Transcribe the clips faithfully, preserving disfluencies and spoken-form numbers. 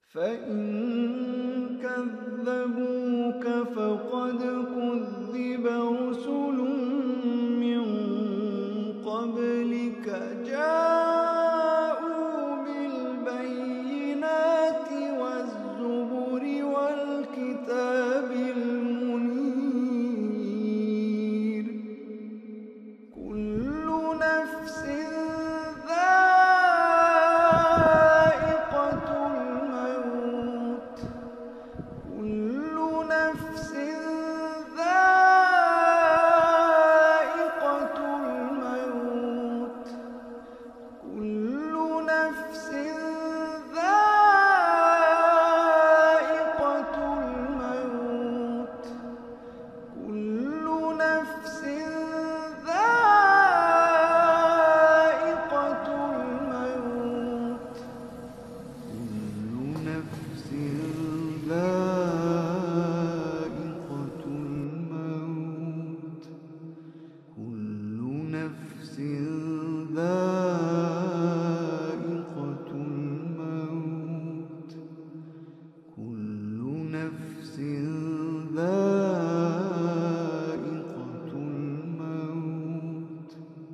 فإن كذبوك فقد كذب رسل من قبلك جاءوا بالبينات والزبر والكتاب المنير. كل نفس ذائقة الموت كل نفس ذائقة الموت كل نفس ذائقة الموت كل نفس ذائقة الموت كل نفس ذائقة الموت كل نفس ذائقة الموت كل نفس ذائقة الموت.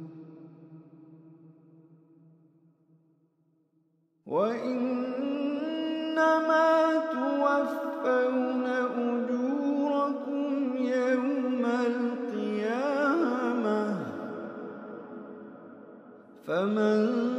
وإنما توفون أجوركم يوم القيامة فمن